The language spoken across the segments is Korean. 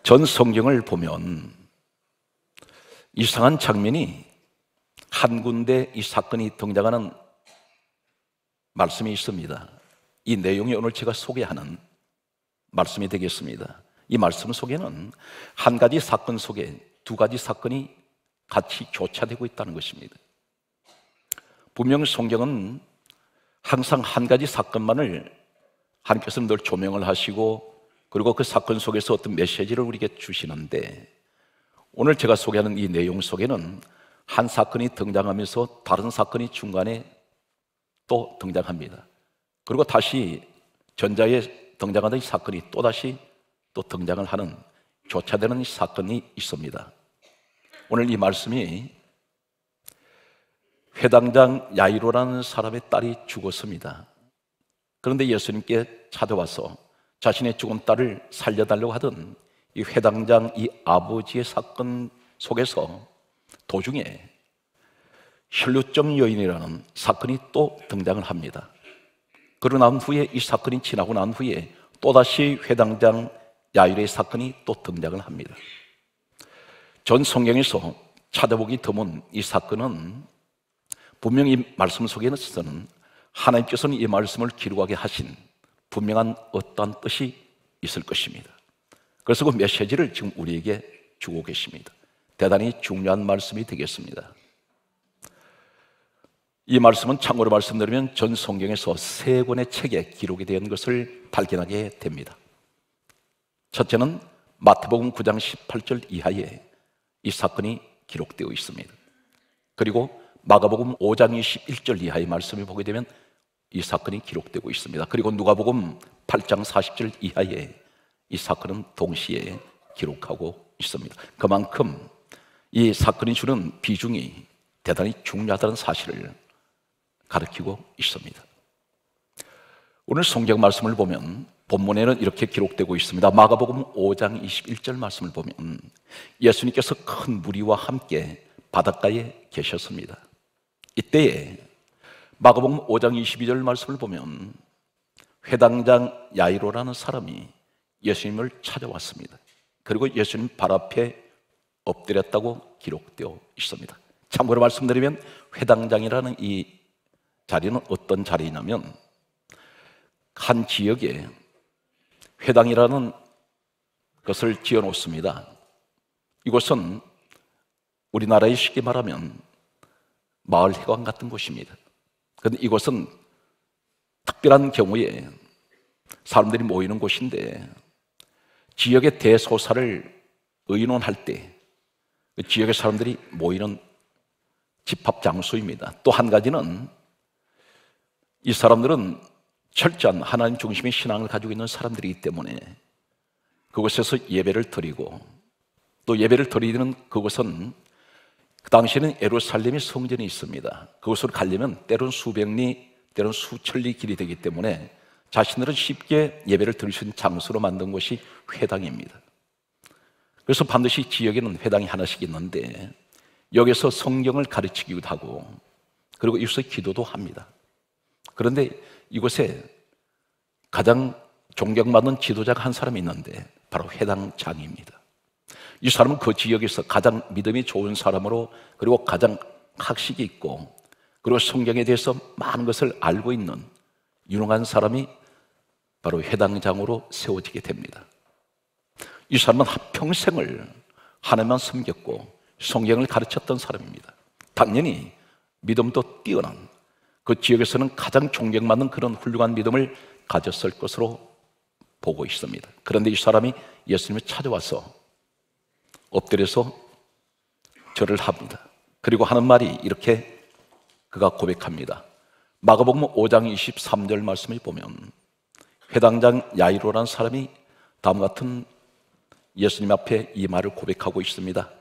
전 성경을 보면 이상한 장면이 한 군데 이 사건이 등장하는 말씀이 있습니다. 이 내용이 오늘 제가 소개하는 말씀이 되겠습니다. 이 말씀 속에는 한 가지 사건 속에 두 가지 사건이 같이 교차되고 있다는 것입니다. 분명 성경은 항상 한 가지 사건만을 하나님께서는 늘 조명을 하시고 그리고 그 사건 속에서 어떤 메시지를 우리에게 주시는데, 오늘 제가 소개하는 이 내용 속에는 한 사건이 등장하면서 다른 사건이 중간에 또 등장합니다. 그리고 다시 전자에 등장하던 이 사건이 또다시 또 등장을 하는 교차되는 사건이 있습니다. 오늘 이 말씀이 회당장 야이로라는 사람의 딸이 죽었습니다. 그런데 예수님께 찾아와서 자신의 죽은 딸을 살려달라고 하던 이 회당장 이 아버지의 사건 속에서 도중에 혈루증 여인이라는 사건이 또 등장을 합니다. 그러고 난 후에 이 사건이 지나고 난 후에 또다시 회당장 야이로의 사건이 또 등장을 합니다. 전 성경에서 찾아보기 드문 이 사건은 분명히 말씀 속에는 하나님께서는 이 말씀을 기록하게 하신 분명한 어떠한 뜻이 있을 것입니다. 그래서 그 메시지를 지금 우리에게 주고 계십니다. 대단히 중요한 말씀이 되겠습니다. 이 말씀은 참고로 말씀드리면 전 성경에서 세 권의 책에 기록이 된 것을 발견하게 됩니다. 첫째는 마태복음 9장 18절 이하에 이 사건이 기록되어 있습니다. 그리고 마가복음 5장 21절 이하의 말씀을 보게 되면 이 사건이 기록되고 있습니다. 그리고 누가복음 8장 40절 이하에 이 사건은 동시에 기록하고 있습니다. 그만큼 이 사건이 주는 비중이 대단히 중요하다는 사실을 가르치고 있습니다. 오늘 성경 말씀을 보면 본문에는 이렇게 기록되고 있습니다. 마가복음 5장 21절 말씀을 보면 예수님께서 큰 무리와 함께 바닷가에 계셨습니다. 이때에 마가복음 5장 22절 말씀을 보면 회당장 야이로라는 사람이 예수님을 찾아왔습니다. 그리고 예수님 발 앞에 엎드렸다고 기록되어 있습니다. 참고로 말씀드리면 회당장이라는 이 자리는 어떤 자리냐면 한 지역에 회당이라는 것을 지어 놓습니다. 이곳은 우리나라에 쉽게 말하면 마을 회관 같은 곳입니다. 그런데 이곳은 특별한 경우에 사람들이 모이는 곳인데 지역의 대소사를 의논할 때 그 지역의 사람들이 모이는 집합 장소입니다. 또 한 가지는 이 사람들은 철저한 하나님 중심의 신앙을 가지고 있는 사람들이기 때문에 그곳에서 예배를 드리고 또 예배를 드리는 그곳은 그 당시에는 예루살렘의 성전이 있습니다. 그곳으로 가려면 때론 수백 리, 때론 수천 리 길이 되기 때문에 자신들은 쉽게 예배를 드릴 수 있는 장소로 만든 곳이 회당입니다. 그래서 반드시 지역에는 회당이 하나씩 있는데 여기서 성경을 가르치기도 하고 그리고 이곳에서 기도도 합니다. 그런데 이곳에 가장 존경받는 지도자가 한 사람이 있는데 바로 회당장입니다. 이 사람은 그 지역에서 가장 믿음이 좋은 사람으로 그리고 가장 학식이 있고 그리고 성경에 대해서 많은 것을 알고 있는 유능한 사람이 바로 회당장으로 세워지게 됩니다. 이 사람은 한평생을 하나님만 섬겼고 성경을 가르쳤던 사람입니다. 당연히 믿음도 뛰어난 그 지역에서는 가장 존경받는 그런 훌륭한 믿음을 가졌을 것으로 보고 있습니다. 그런데 이 사람이 예수님을 찾아와서 엎드려서 절을 합니다. 그리고 하는 말이 이렇게 그가 고백합니다. 마가복음 5장 23절 말씀을 보면 회당장 야이로라는 사람이 다음과 같은 예수님 앞에 이 말을 고백하고 있습니다.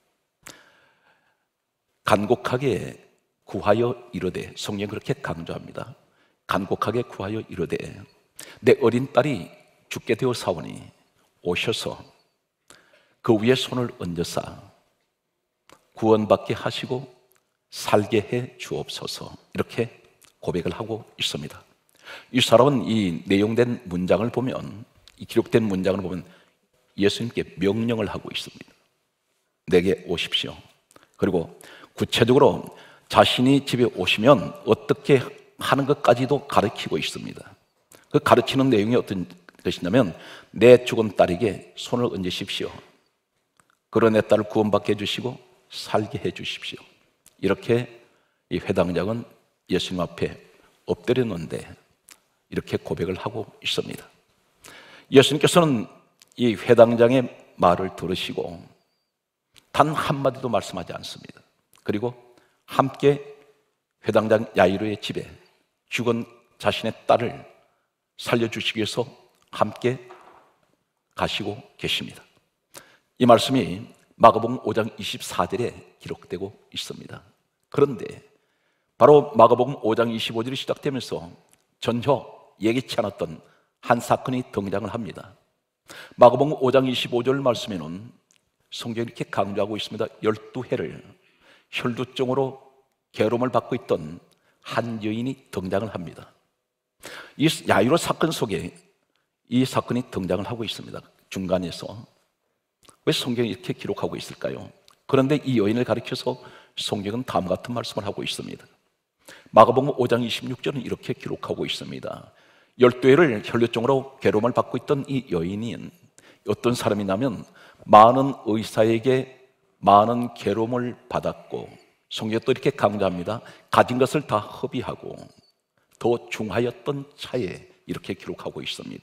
간곡하게 구하여 이르되, 성경 그렇게 강조합니다. 간곡하게 구하여 이르되 내 어린 딸이 죽게 되어 사오니 오셔서 그 위에 손을 얹으사 구원받게 하시고 살게 해 주옵소서. 이렇게 고백을 하고 있습니다. 이 사람은 이 내용된 문장을 보면, 이 기록된 문장을 보면 예수님께 명령을 하고 있습니다. 내게 오십시오. 그리고 구체적으로 자신이 집에 오시면 어떻게 하는 것까지도 가르치고 있습니다. 그 가르치는 내용이 어떤 것이냐면, 내 죽은 딸에게 손을 얹으십시오. 그런 내 딸을 구원받게 해주시고 살게 해주십시오. 이렇게 이 회당장은 예수님 앞에 엎드렸는데 이렇게 고백을 하고 있습니다. 예수님께서는 이 회당장의 말을 들으시고 단 한마디도 말씀하지 않습니다. 그리고 함께 회당장 야이로의 집에 죽은 자신의 딸을 살려주시기 위해서 함께 가시고 계십니다. 이 말씀이 마가복음 5장 24절에 기록되고 있습니다. 그런데 바로 마가복음 5장 25절이 시작되면서 전혀 예기치 않았던 한 사건이 등장을 합니다. 마가복음 5장 25절 말씀에는 성경이 이렇게 강조하고 있습니다. 12해를 혈루증으로 괴로움을 받고 있던 한 여인이 등장을 합니다. 이 야이로 사건 속에 이 사건이 등장을 하고 있습니다. 중간에서. 왜 성경이 이렇게 기록하고 있을까요? 그런데 이 여인을 가리켜서 성경은 다음 같은 말씀을 하고 있습니다. 마가복음 5장 26절은 이렇게 기록하고 있습니다. 12해를 혈루증으로 괴로움을 받고 있던 이 여인이 어떤 사람이냐면 많은 의사에게 많은 괴로움을 받았고, 성경이 또 이렇게 강조합니다. 가진 것을 다 허비하고 더 중하였던 차에 이렇게 기록하고 있습니다.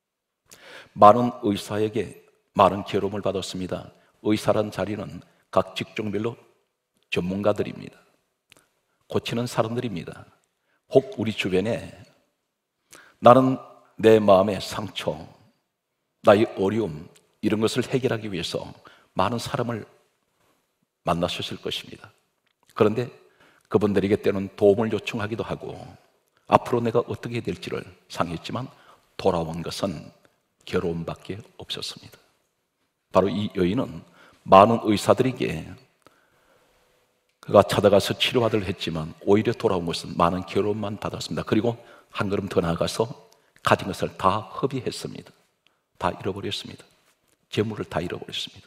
많은 의사에게 많은 괴로움을 받았습니다. 의사란 자리는 각 직종별로 전문가들입니다. 고치는 사람들입니다. 혹 우리 주변에 나는 내 마음의 상처, 나의 어려움, 이런 것을 해결하기 위해서 많은 사람을 만나셨을 것입니다. 그런데 그분들에게 때는 도움을 요청하기도 하고 앞으로 내가 어떻게 해야 될지를 상의했지만 돌아온 것은 괴로움밖에 없었습니다. 바로 이 여인은 많은 의사들에게 그가 찾아가서 치료하도록 했지만 오히려 돌아온 것은 많은 괴로움만 받았습니다. 그리고 한 걸음 더 나아가서 가진 것을 다 허비했습니다. 다 잃어버렸습니다. 재물을 다 잃어버렸습니다.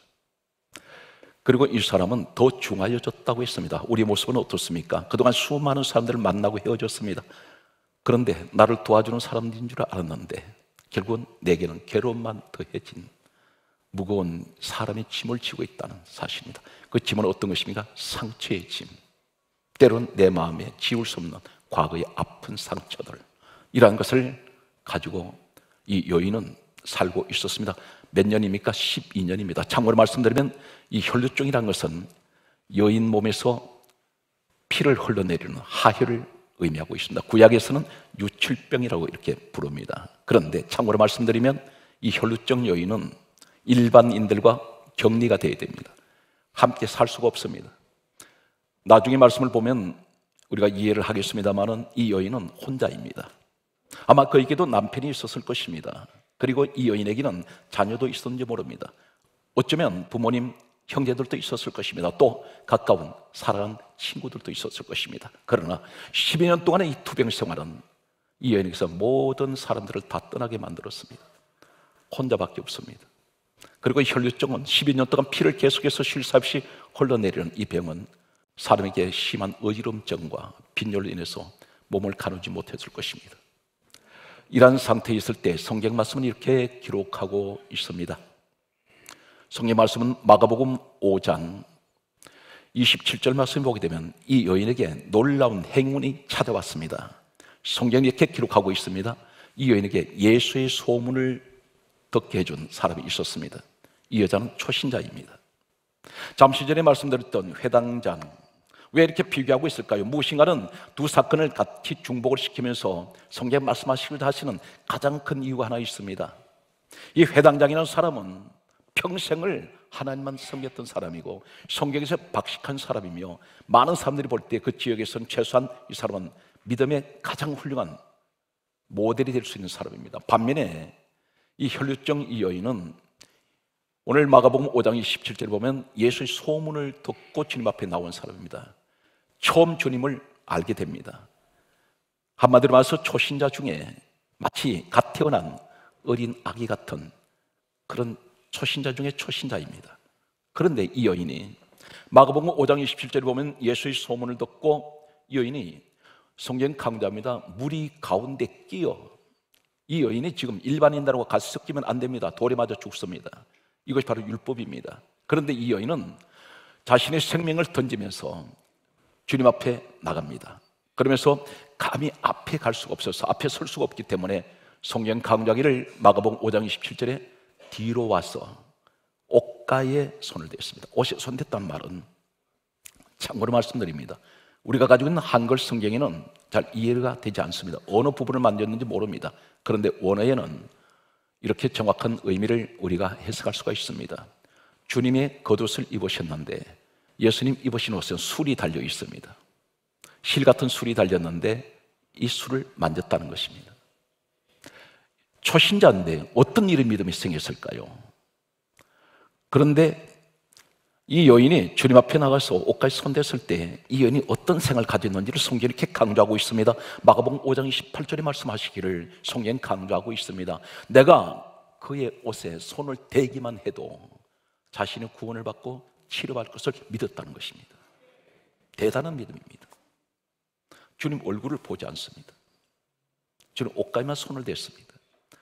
그리고 이 사람은 더 중하여졌다고 했습니다. 우리 모습은 어떻습니까? 그동안 수많은 사람들을 만나고 헤어졌습니다. 그런데 나를 도와주는 사람들인 줄 알았는데 결국은 내게는 괴로움만 더해진 무거운 사람의 짐을 지고 있다는 사실입니다. 그 짐은 어떤 것입니까? 상처의 짐, 때론 내 마음에 지울 수 없는 과거의 아픈 상처들, 이러한 것을 가지고 이 여인은 살고 있었습니다. 몇 년입니까? 12년입니다. 참고로 말씀드리면 이 혈루증이라는 것은 여인 몸에서 피를 흘러내리는 하혈을 의미하고 있습니다. 구약에서는 유출병이라고 이렇게 부릅니다. 그런데 참고로 말씀드리면 이 혈루증 여인은 일반인들과 격리가 되어야 됩니다. 함께 살 수가 없습니다. 나중에 말씀을 보면 우리가 이해를 하겠습니다만은 이 여인은 혼자입니다. 아마 그에게도 남편이 있었을 것입니다. 그리고 이 여인에게는 자녀도 있었는지 모릅니다. 어쩌면 부모님, 형제들도 있었을 것입니다. 또 가까운 사랑하는 친구들도 있었을 것입니다. 그러나 12년 동안의 이 투병 생활은 이 여인에게서 모든 사람들을 다 떠나게 만들었습니다. 혼자밖에 없습니다. 그리고 혈류증은 12년 동안 피를 계속해서 쉴 새 없이 흘러내리는 이 병은 사람에게 심한 어지럼증과 빈혈로 인해서 몸을 가누지 못했을 것입니다. 이러한 상태에 있을 때 성경 말씀은 이렇게 기록하고 있습니다. 성경 말씀은 마가복음 5장 27절 말씀을 보게 되면 이 여인에게 놀라운 행운이 찾아왔습니다. 성경이 이렇게 기록하고 있습니다. 이 여인에게 예수의 소문을 듣게 해준 사람이 있었습니다. 이 여자는 초신자입니다. 잠시 전에 말씀드렸던 회당장, 왜 이렇게 비교하고 있을까요? 무엇인가는 두 사건을 같이 중복을 시키면서 성경 말씀하시기도 하시는 가장 큰 이유가 하나 있습니다. 이 회당장이라는 사람은 평생을 하나님만 섬겼던 사람이고 성경에서 박식한 사람이며 많은 사람들이 볼 때 그 지역에서는 최소한 이 사람은 믿음의 가장 훌륭한 모델이 될 수 있는 사람입니다. 반면에 이 혈류증 이 여인은 오늘 마가복음 5장 27절에 보면 예수의 소문을 듣고 주님 앞에 나온 사람입니다. 처음 주님을 알게 됩니다. 한마디로 말해서 초신자 중에 마치 갓 태어난 어린 아기 같은 그런 초신자 중에 초신자입니다. 그런데 이 여인이 마가복음 5장 27절에 보면 예수의 소문을 듣고 이 여인이 성경 강조합니다. 무리 가운데 끼어, 이 여인이 지금 일반인들하고 같이 섞이면 안 됩니다. 돌에 맞아 죽습니다. 이것이 바로 율법입니다. 그런데 이 여인은 자신의 생명을 던지면서 주님 앞에 나갑니다. 그러면서 감히 앞에 갈 수가 없어서 앞에 설 수가 없기 때문에 성경 강조하기를 마가복음 5장 27절에 뒤로 와서 옷가에 손을 댔습니다. 옷에 손 댔다는 말은 참고로 말씀드립니다. 우리가 가지고 있는 한글 성경에는 잘 이해가 되지 않습니다. 어느 부분을 만졌는지 모릅니다. 그런데 원어에는 이렇게 정확한 의미를 우리가 해석할 수가 있습니다. 주님의 겉옷을 입으셨는데 예수님 입으신 옷은 술이 달려 있습니다. 실 같은 술이 달렸는데 이 술을 만졌다는 것입니다. 초신자인데 어떤 일의 믿음이 생겼을까요? 그런데 이 여인이 주님 앞에 나가서 옷까지 손댔을 때 이 여인이 어떤 생각을 가졌는지를 성경이 이렇게 강조하고 있습니다. 마가복음 5장 28절에 말씀하시기를 성경이 강조하고 있습니다. 내가 그의 옷에 손을 대기만 해도 자신의 구원을 받고 치료받을 것을 믿었다는 것입니다. 대단한 믿음입니다. 주님 얼굴을 보지 않습니다. 주님 옷가에만 손을 댔습니다.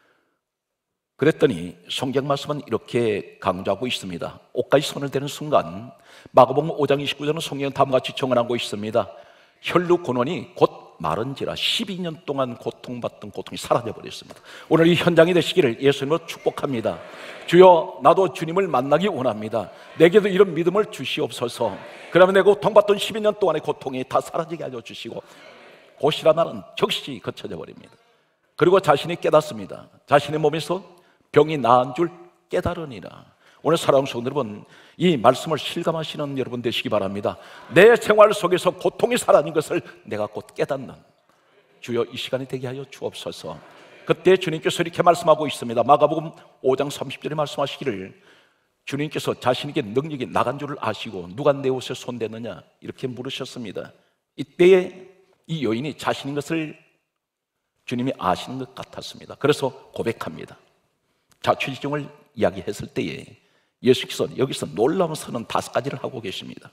그랬더니 성경 말씀은 이렇게 강조하고 있습니다. 옷가에 손을 대는 순간 마가복음 5장 29절은 성경은 다음과 같이 정언하고 있습니다. 혈루 근원이 곧 마른지라 12년 동안 고통받던 고통이 사라져버렸습니다. 오늘 이 현장이 되시기를 예수님으로 축복합니다. 주여, 나도 주님을 만나기 원합니다. 내게도 이런 믿음을 주시옵소서. 그러면 내가 고통받던 12년 동안의 고통이 다 사라지게 하여 주시고 곧이라 나는 즉시 거쳐져 버립니다. 그리고 자신이 깨닫습니다. 자신의 몸에서 병이 나은 줄 깨달으니라. 오늘 사랑하는 성도 여러분, 이 말씀을 실감하시는 여러분 되시기 바랍니다. 내 생활 속에서 고통이 사라진 것을 내가 곧 깨닫는 주여 이 시간이 되게 하여 주옵소서. 그때 주님께서 이렇게 말씀하고 있습니다. 마가복음 5장 30절에 말씀하시기를 주님께서 자신에게 능력이 나간 줄을 아시고 누가 내 옷에 손대느냐 이렇게 물으셨습니다. 이때에 이 여인이 자신인 것을 주님이 아시는 것 같았습니다. 그래서 고백합니다. 자취지종을 이야기했을 때에 예수께서 여기서 놀라운 선언 5가지를 하고 계십니다.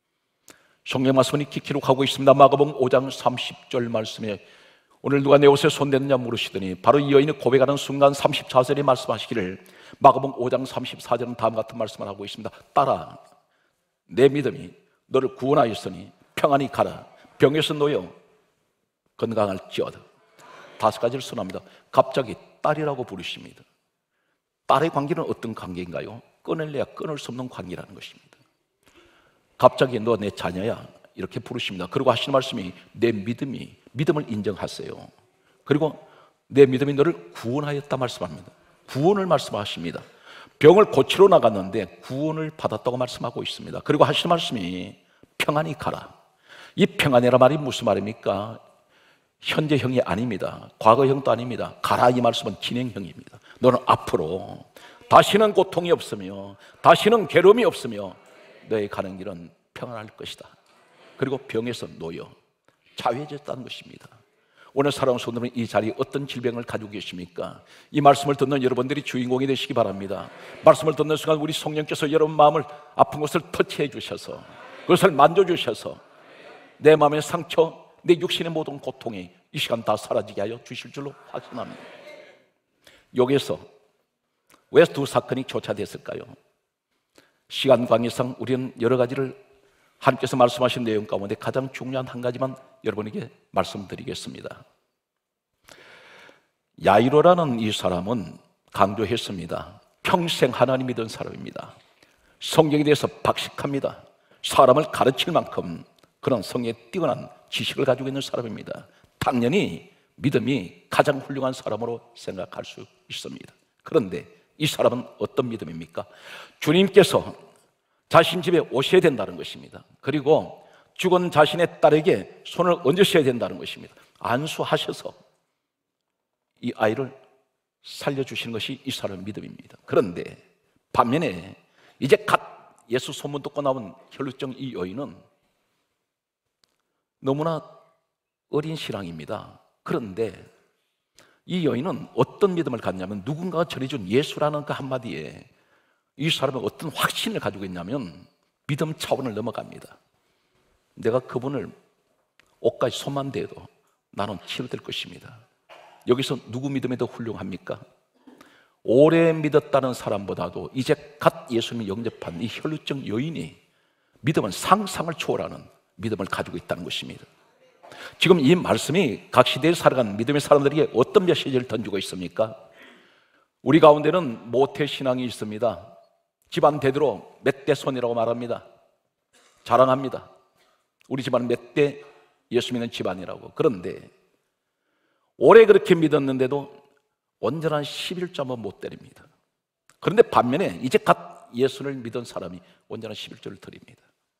성경 말씀은 이렇게 기록하고 있습니다. 마가복음 5장 30절 말씀에 오늘 누가 내 옷에 손댔느냐 물으시더니 바로 이 여인이 고백하는 순간 34절에 말씀하시기를 마가복음 5장 34절은 다음 같은 말씀을 하고 있습니다. 딸아, 내 믿음이 너를 구원하였으니 평안히 가라. 병에서 놓여 건강할지어다. 5가지를 선언합니다. 갑자기 딸이라고 부르십니다. 딸의 관계는 어떤 관계인가요? 끊을래야 끊을 수 없는 관계라는 것입니다. 갑자기 너 내 자녀야 이렇게 부르십니다. 그리고 하시는 말씀이 내 믿음을 인정하세요. 그리고 내 믿음이 너를 구원하였다 말씀합니다. 구원을 말씀하십니다. 병을 고치러 나갔는데 구원을 받았다고 말씀하고 있습니다. 그리고 하시는 말씀이 평안히 가라. 이 평안이라 말이 무슨 말입니까? 현재형이 아닙니다. 과거형도 아닙니다. 가라 이 말씀은 진행형입니다. 너는 앞으로 다시는 고통이 없으며 다시는 괴로움이 없으며 너의 가는 길은 평안할 것이다. 그리고 병에서 놓여 자유해졌다는 것입니다. 오늘 사랑하는 성도는 이 자리에 어떤 질병을 가지고 계십니까? 이 말씀을 듣는 여러분들이 주인공이 되시기 바랍니다. 말씀을 듣는 순간 우리 성령께서 여러분 마음을 아픈 곳을 터치해 주셔서 그것을 만져주셔서 내 마음의 상처, 내 육신의 모든 고통이 이 시간 다 사라지게 하여 주실 줄로 확신합니다. 여기에서 왜 2사건이 교차됐을까요? 시간 관계상 우리는 여러 가지를 하나님께서 말씀하신 내용 가운데 가장 중요한 한 가지만 여러분에게 말씀드리겠습니다. 야이로라는 이 사람은 강조했습니다. 평생 하나님 믿은 사람입니다. 성경에 대해서 박식합니다. 사람을 가르칠 만큼 그런 성에 뛰어난 지식을 가지고 있는 사람입니다. 당연히 믿음이 가장 훌륭한 사람으로 생각할 수 있습니다. 그런데 이 사람은 어떤 믿음입니까? 주님께서 자신 집에 오셔야 된다는 것입니다. 그리고 죽은 자신의 딸에게 손을 얹으셔야 된다는 것입니다. 안수하셔서 이 아이를 살려주시는 것이 이 사람의 믿음입니다. 그런데 반면에 이제 갓 예수 소문 듣고 나온 혈루증 이 여인은 너무나 어린 신앙입니다. 그런데 이 여인은 어떤 믿음을 갖냐면 누군가가 전해준 예수라는 그 한마디에 이 사람은 어떤 확신을 가지고 있냐면 믿음 차원을 넘어갑니다. 내가 그분을 옷까지 손만 대도 나는 치료될 것입니다. 여기서 누구 믿음이 더 훌륭합니까? 오래 믿었다는 사람보다도 이제 갓 예수님을 영접한 이 혈루증 여인이 믿음은 상상을 초월하는 믿음을 가지고 있다는 것입니다. 지금 이 말씀이 각 시대에 살아가는 믿음의 사람들에게 어떤 메시지를 던지고 있습니까? 우리 가운데는 모태신앙이 있습니다. 집안 대대로 몇 대 손이라고 말합니다. 자랑합니다. 우리 집안은 몇 대 예수 믿는 집안이라고. 그런데 오래 그렇게 믿었는데도 온전한 11조 한번 못 드립니다. 그런데 반면에 이제 갓 예수를 믿은 사람이 온전한 11조를 드립니다.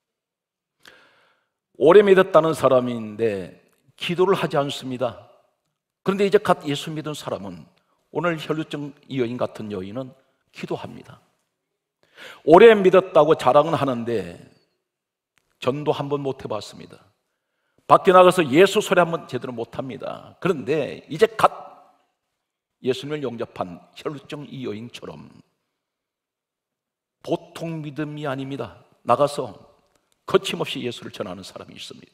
오래 믿었다는 사람인데 기도를 하지 않습니다. 그런데 이제 갓 예수 믿은 사람은, 오늘 혈루증 여인 같은 여인은 기도합니다. 오래 믿었다고 자랑은 하는데 전도 한번 못 해봤습니다. 밖에 나가서 예수 소리 한번 제대로 못합니다. 그런데 이제 갓 예수님을 영접한 혈루증 이 여인처럼 보통 믿음이 아닙니다. 나가서 거침없이 예수를 전하는 사람이 있습니다.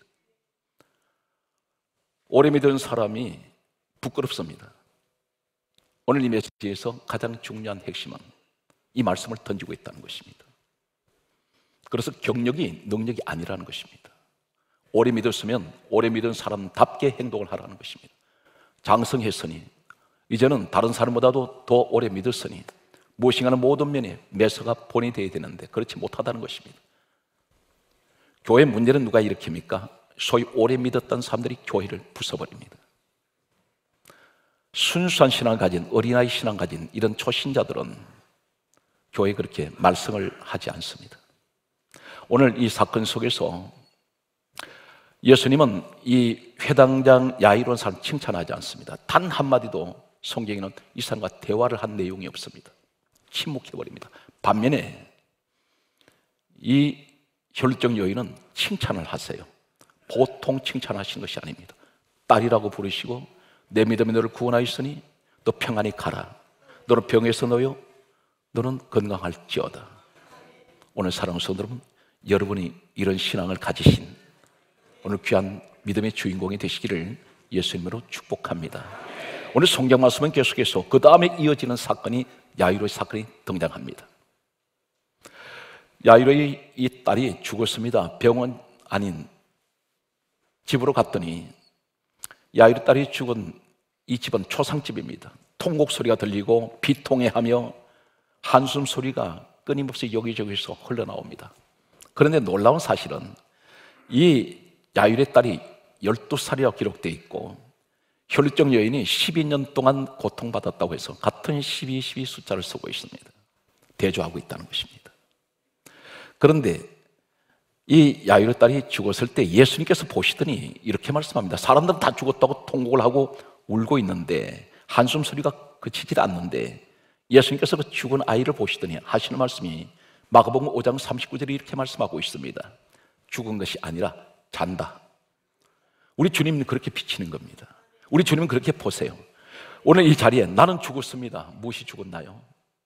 오래 믿은 사람이 부끄럽습니다. 오늘 이 메시지에서 가장 중요한 핵심은 이 말씀을 던지고 있다는 것입니다. 그래서 경력이 능력이 아니라는 것입니다. 오래 믿었으면 오래 믿은 사람답게 행동을 하라는 것입니다. 장성했으니, 이제는 다른 사람보다도 더 오래 믿었으니 무엇인가는 모든 면에 매서가 본이 되어야 되는데 그렇지 못하다는 것입니다. 교회 문제는 누가 일으킵니까? 소위 오래 믿었던 사람들이 교회를 부숴버립니다. 순수한 신앙을 가진, 어린아이 신앙을 가진 이런 초신자들은 교회에 그렇게 말썽을 하지 않습니다. 오늘 이 사건 속에서 예수님은 이 회당장 야이로는 사람 칭찬하지 않습니다. 단 한마디도 성경에는 이 사람과 대화를 한 내용이 없습니다. 침묵해버립니다. 반면에 이 혈루증 여인은 칭찬을 하세요. 보통 칭찬하시는 것이 아닙니다. 딸이라고 부르시고, 내 믿음이 너를 구원하였으니 너 평안히 가라. 너는 병에서 놓여 너는 건강할지어다. 오늘 사랑하는 성도 여러분, 여러분이 이런 신앙을 가지신 오늘 귀한 믿음의 주인공이 되시기를 예수님으로 축복합니다. 오늘 성경 말씀은 계속해서 그 다음에 이어지는 사건이 야이로의 사건이 등장합니다. 야이로의 이 딸이 죽었습니다. 병원 아닌 집으로 갔더니 야이로 딸이 죽은 이 집은 초상집입니다. 통곡 소리가 들리고 비통해하며 한숨 소리가 끊임없이 여기저기서 흘러나옵니다. 그런데 놀라운 사실은 이 야이로의 딸이 12살이라고 기록되어 있고 혈루증 여인이 12년 동안 고통받았다고 해서 같은 12, 12 숫자를 쓰고 있습니다. 대조하고 있다는 것입니다. 그런데 이 야이로 딸이 죽었을 때 예수님께서 보시더니 이렇게 말씀합니다. 사람들은 다 죽었다고 통곡을 하고 울고 있는데, 한숨 소리가 그치질 않는데 예수님께서 그 죽은 아이를 보시더니 하시는 말씀이 마가복음 5장 39절에 이렇게 말씀하고 있습니다. 죽은 것이 아니라 잔다. 우리 주님은 그렇게 비치는 겁니다. 우리 주님은 그렇게 보세요. 오늘 이 자리에 나는 죽었습니다. 무엇이 죽었나요?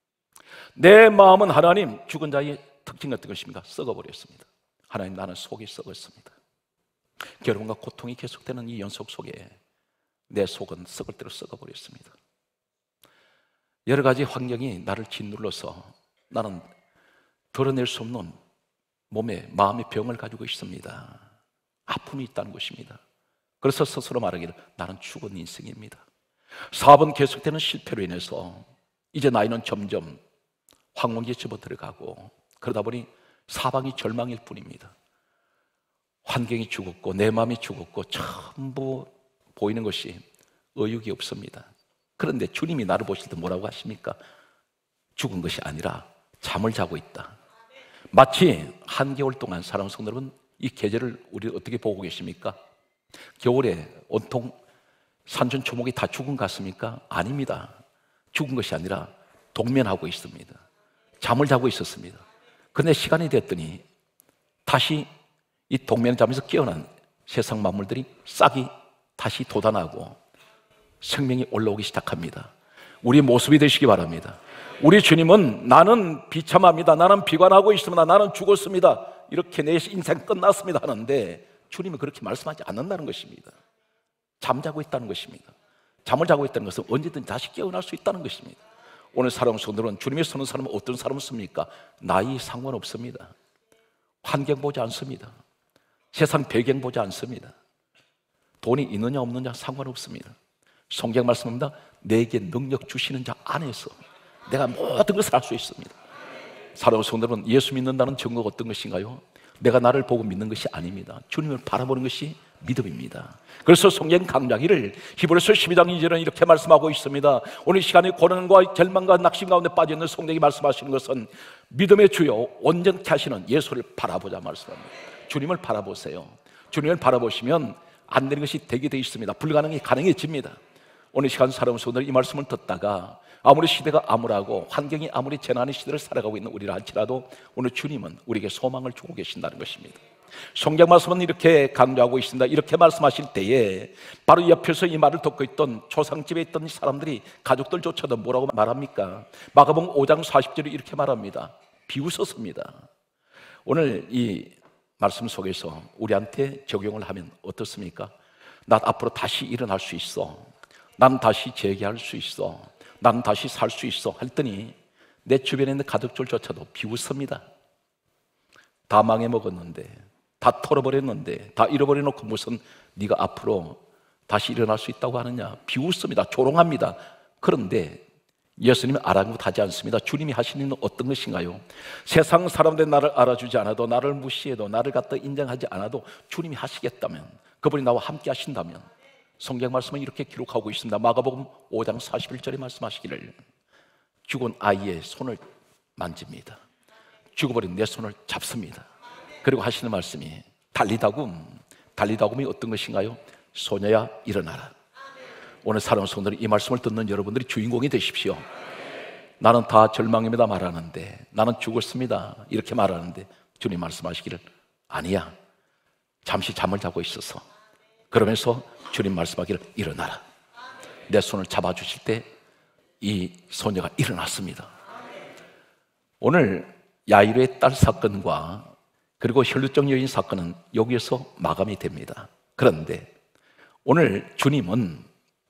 내 마음은 하나님, 죽은 자의 특징 같은 것입니까? 썩어버렸습니다. 하나님, 나는 속이 썩었습니다. 괴로움과 고통이 계속되는 이 연속 속에 내 속은 썩을 대로 썩어버렸습니다. 여러 가지 환경이 나를 짓눌러서 나는 드러낼 수 없는 몸에, 마음의 병을 가지고 있습니다. 아픔이 있다는 것입니다. 그래서 스스로 말하기를 나는 죽은 인생입니다. 사업은 계속되는 실패로 인해서 이제 나이는 점점 황혼기에 접어들어가고, 그러다 보니 사방이 절망일 뿐입니다. 환경이 죽었고 내 마음이 죽었고 전부 보이는 것이 의욕이 없습니다. 그런데 주님이 나를 보실 때 뭐라고 하십니까? 죽은 것이 아니라 잠을 자고 있다. 마치 한겨울 동안 사랑하는 성도 여러분, 이 계절을 우리 어떻게 보고 계십니까? 겨울에 온통 산천초목이 다 죽은 것 같습니까? 아닙니다. 죽은 것이 아니라 동면하고 있습니다. 잠을 자고 있었습니다. 그런데 시간이 됐더니 다시 이 동면을 자면서 깨어난 세상 만물들이 싹이 다시 돋아나고 생명이 올라오기 시작합니다. 우리의 모습이 되시기 바랍니다. 우리 주님은 나는 비참합니다, 나는 비관하고 있습니다, 나는 죽었습니다, 이렇게 내 인생 끝났습니다 하는데 주님은 그렇게 말씀하지 않는다는 것입니다. 잠자고 있다는 것입니다. 잠을 자고 있다는 것은 언제든 다시 깨어날 수 있다는 것입니다. 오늘 사랑하는 성도들은 주님의 서는 사람은 어떤 사람입니까? 나이 상관없습니다. 환경 보지 않습니다. 세상 배경 보지 않습니다. 돈이 있느냐 없느냐 상관없습니다. 성경 말씀합니다. 내게 능력 주시는 자 안에서 내가 모든 것을 할 수 있습니다. 사랑하는 성도들은 예수 믿는다는 증거가 어떤 것인가요? 내가 나를 보고 믿는 것이 아닙니다. 주님을 바라보는 것이 믿음입니다. 그래서 성경 강좌기를 히브리서 12장 2절은 이렇게 말씀하고 있습니다. 오늘 시간에 고난과 절망과 낙심 가운데 빠져있는 성령이 말씀하시는 것은 믿음의 주요 온전케 하시는 예수를 바라보자 말씀합니다. 주님을 바라보세요. 주님을 바라보시면 안 되는 것이 되게 되어 있습니다. 불가능이 가능해집니다. 오늘 시간 사랑하는 성도들, 이 말씀을 듣다가 아무리 시대가 암울하고 환경이 아무리 재난의 시대를 살아가고 있는 우리라 할지라도 오늘 주님은 우리에게 소망을 주고 계신다는 것입니다. 성경 말씀은 이렇게 강조하고 있습니다. 이렇게 말씀하실 때에 바로 옆에서 이 말을 듣고 있던 초상집에 있던 사람들이, 가족들조차도 뭐라고 말합니까? 마가복음 5장 40절에 이렇게 말합니다. 비웃었습니다. 오늘 이 말씀 속에서 우리한테 적용을 하면 어떻습니까? 나 앞으로 다시 일어날 수 있어, 난 다시 재기할 수 있어, 난 다시 살 수 있어 했더니 내 주변에 있는 가족들조차도 비웃습니다. 다 망해먹었는데, 다 털어버렸는데, 다 잃어버려놓고 무슨 네가 앞으로 다시 일어날 수 있다고 하느냐, 비웃습니다. 조롱합니다. 그런데 예수님은 아랑곳하지 않습니다. 주님이 하시는 일은 어떤 것인가요? 세상 사람들이 나를 알아주지 않아도, 나를 무시해도, 나를 갖다 인정하지 않아도 주님이 하시겠다면, 그분이 나와 함께 하신다면, 성경 말씀은 이렇게 기록하고 있습니다. 마가복음 5장 41절에 말씀하시기를 죽은 아이의 손을 만집니다. 죽어버린 내 손을 잡습니다. 그리고 하시는 말씀이 달리다굼이 어떤 것인가요? 소녀야 일어나라. 오늘 사랑하는 성도들, 이 말씀을 듣는 여러분들이 주인공이 되십시오. 나는 다 절망입니다 말하는데, 나는 죽었습니다 이렇게 말하는데 주님 말씀하시기를 아니야, 잠시 잠을 자고 있어서, 그러면서 주님 말씀하기를 일어나라. 내 손을 잡아주실 때 이 소녀가 일어났습니다. 오늘 야이로의 딸 사건과 그리고 혈루증 여인 사건은 여기에서 마감이 됩니다. 그런데 오늘 주님은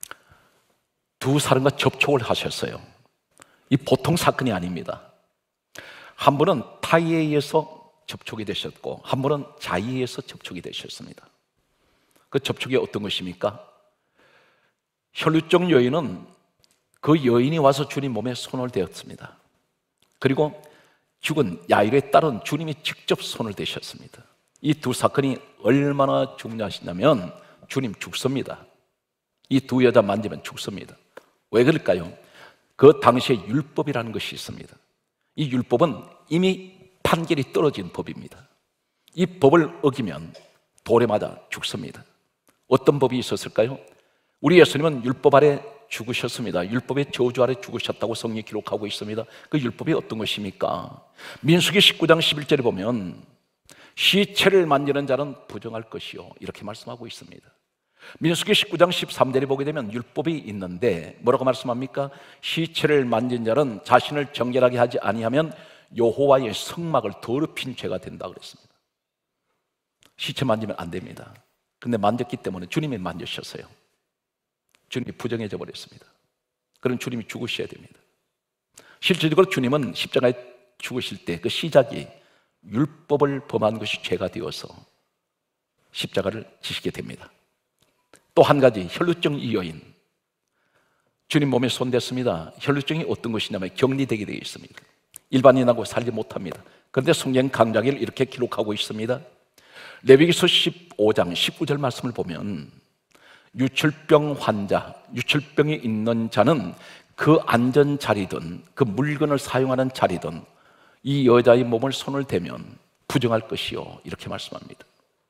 두 사람과 접촉을 하셨어요. 이 보통 사건이 아닙니다. 한 분은 타이에 의해서 접촉이 되셨고 한 분은 자의에 의해서 접촉이 되셨습니다. 그 접촉이 어떤 것입니까? 혈루증 여인은 그 여인이 와서 주님 몸에 손을 대었습니다. 그리고 죽은 야이로의 딸은 주님이 직접 손을 대셨습니다. 이 두 사건이 얼마나 중요하시냐면 주님 죽습니다. 이 두 여자 만지면 죽습니다. 왜 그럴까요? 그 당시에 율법이라는 것이 있습니다. 이 율법은 이미 판결이 떨어진 법입니다. 이 법을 어기면 돌에 맞아 죽습니다. 어떤 법이 있었을까요? 우리 예수님은 율법 아래 죽으셨습니다. 율법의 저주 아래 죽으셨다고 성경이 기록하고 있습니다. 그 율법이 어떤 것입니까? 민수기 19장 11절에 보면 시체를 만지는 자는 부정할 것이요 이렇게 말씀하고 있습니다. 민수기 19장 13절에 보게 되면 율법이 있는데 뭐라고 말씀합니까? 시체를 만진 자는 자신을 정결하게 하지 아니하면 여호와의 성막을 더럽힌 죄가 된다 그랬습니다. 시체 만지면 안 됩니다. 근데 만졌기 때문에 주님이 만지셨어요. 주님이 부정해져 버렸습니다. 그럼 주님이 죽으셔야 됩니다. 실질적으로 주님은 십자가에 죽으실 때 그 시작이 율법을 범한 것이 죄가 되어서 십자가를 지시게 됩니다. 또 한 가지, 혈루증 이 여인, 주님 몸에 손댔습니다. 혈루증이 어떤 것이냐면 격리되게 되어 있습니다. 일반인하고 살지 못합니다. 그런데 성경 강좌기를 이렇게 기록하고 있습니다. 레위기서 15장 19절 말씀을 보면 유출병 환자, 유출병이 있는 자는 그 앉은 자리든 그 물건을 사용하는 자리든 이 여자의 몸을 손을 대면 부정할 것이요 이렇게 말씀합니다.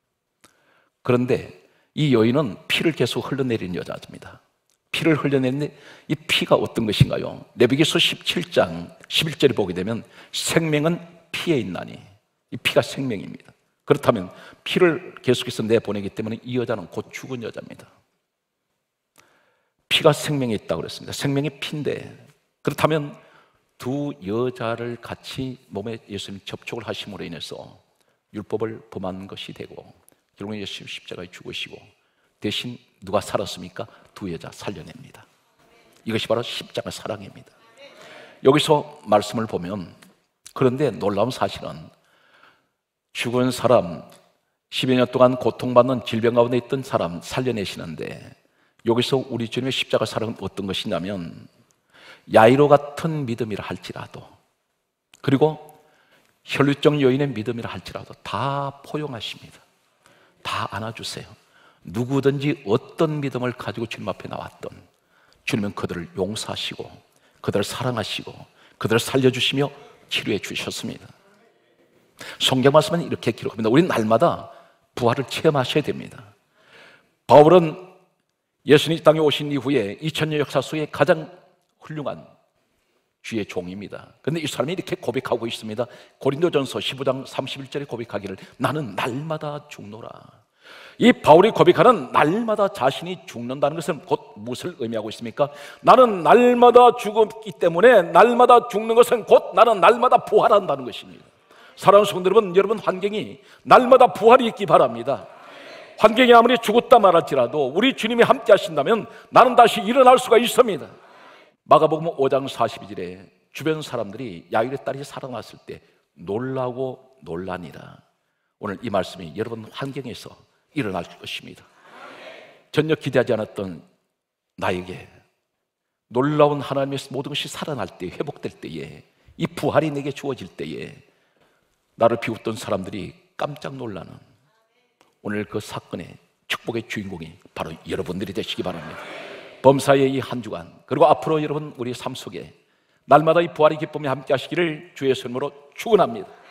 그런데 이 여인은 피를 계속 흘러내린 여자입니다. 피를 흘려내는데 이 피가 어떤 것인가요? 레위기서 17장 11절에 보게 되면 생명은 피에 있나니, 이 피가 생명입니다. 그렇다면 피를 계속해서 내보내기 때문에 이 여자는 곧 죽은 여자입니다. 피가 생명에 있다고 그랬습니다. 생명이 피인데, 그렇다면 두 여자를 같이 몸에 예수님 접촉을 하심으로 인해서 율법을 범한 것이 되고 결국은 예수님 십자가에 죽으시고 대신 누가 살았습니까? 두 여자 살려냅니다. 이것이 바로 십자가 사랑입니다. 여기서 말씀을 보면, 그런데 놀라운 사실은 죽은 사람, 10여 년 동안 고통받는 질병 가운데 있던 사람 살려내시는데, 여기서 우리 주님의 십자가 사랑은 어떤 것이냐면 야이로 같은 믿음이라 할지라도, 그리고 혈류증 여인의 믿음이라 할지라도 다 포용하십니다. 다 안아주세요. 누구든지 어떤 믿음을 가지고 주님 앞에 나왔던 주님은 그들을 용서하시고 그들을 사랑하시고 그들을 살려주시며 치료해 주셨습니다. 성경 말씀은 이렇게 기록합니다. 우리는 날마다 부활을 체험하셔야 됩니다. 바울은 예수님이 이 땅에 오신 이후에 2000년 역사 속에 가장 훌륭한 주의 종입니다. 그런데 이 사람이 이렇게 고백하고 있습니다. 고린도전서 15장 31절에 고백하기를 나는 날마다 죽노라. 이 바울이 고백하는 날마다 자신이 죽는다는 것은 곧 무엇을 의미하고 있습니까? 나는 날마다 죽기 때문에 날마다 죽는 것은 곧 나는 날마다 부활한다는 것입니다. 사랑하는 성도 여러분, 여러분 환경이 날마다 부활이 있기 바랍니다. 환경이 아무리 죽었다 말할지라도 우리 주님이 함께 하신다면 나는 다시 일어날 수가 있습니다. 마가복음 5장 42절에 주변 사람들이 야일의 딸이 살아났을 때 놀라고 놀라니라. 오늘 이 말씀이 여러분 환경에서 일어날 것입니다. 전혀 기대하지 않았던 나에게 놀라운 하나님의 모든 것이 살아날 때, 회복될 때에, 이 부활이 내게 주어질 때에 나를 비웃던 사람들이 깜짝 놀라는 오늘 그 사건의 축복의 주인공이 바로 여러분들이 되시기 바랍니다. 범사의 이 한 주간, 그리고 앞으로 여러분 우리 삶 속에 날마다 이 부활의 기쁨이 함께 하시기를 주의 이름으로 축원합니다.